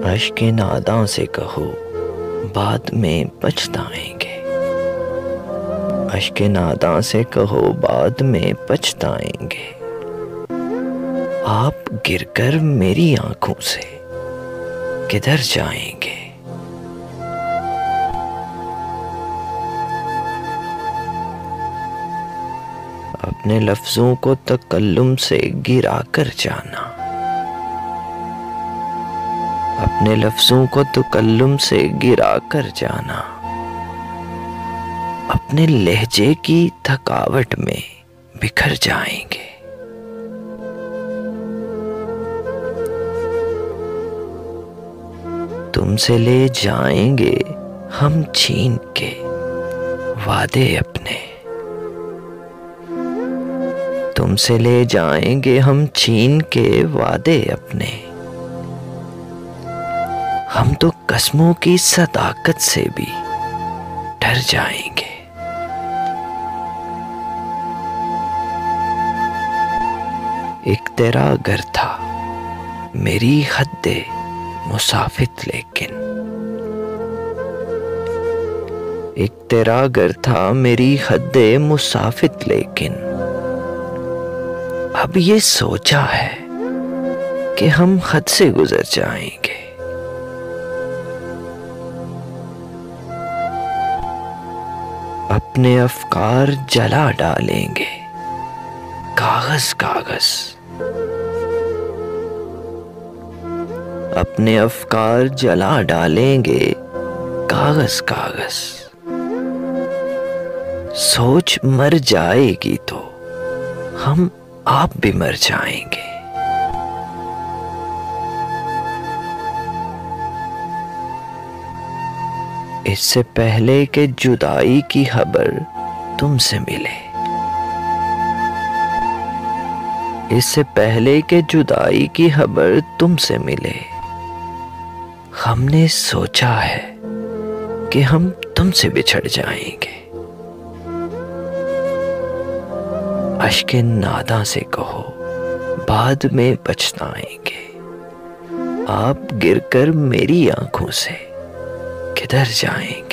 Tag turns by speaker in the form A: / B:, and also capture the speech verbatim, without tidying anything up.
A: अश्के नादां से कहो बाद में पछताएंगे। अश्के नादां से कहो बाद में पछताएंगे। आप गिरकर मेरी आंखों से किधर जाएंगे। अपने लफ्जों को तकल्लुम से गिरा कर जाना। अपने लफ्जों को तकल्लुम से गिरा कर जाना। अपने लहजे की थकावट में बिखर जाएंगे। तुमसे ले जाएंगे हम छीन के वादे अपने। तुमसे ले जाएंगे हम छीन के वादे अपने। हम तो कसमों की सदाकत से भी डर जाएंगे। एक तेरा घर था मेरी हद्दे मुसाफिर लेकिन। एक तेरा घर था मेरी हद्दे मुसाफिर लेकिन। अब ये सोचा है कि हम हद से गुजर जाएंगे। अपने अफकार जला डालेंगे कागज कागज। अपने अफकार जला डालेंगे कागज कागज। सोच मर जाएगी तो हम आप भी मर जाएंगे। इससे पहले कि जुदाई की खबर तुमसे मिले। इससे पहले कि जुदाई की खबर तुमसे मिले। हमने सोचा है कि हम तुमसे बिछड़ जाएंगे। अश्के नादा से कहो बाद में पछताएंगे। आप गिरकर मेरी आंखों से किधर जाएंगे।